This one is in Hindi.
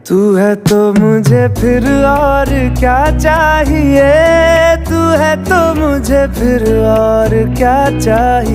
तू है तो मुझे फिर और क्या चाहिए, तू है तो मुझे फिर और क्या चाहिए।